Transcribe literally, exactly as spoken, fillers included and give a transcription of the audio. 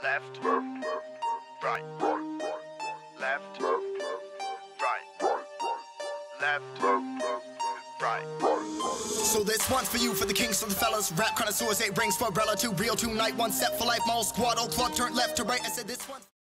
Left, right, left, right, left, right. So this one's for you, for the kings, for the fellas. Rap connoisseurs, eight rings for Umbrella, two real, two night, one set for life. Mall squad, old club, turn left to right. I said this one's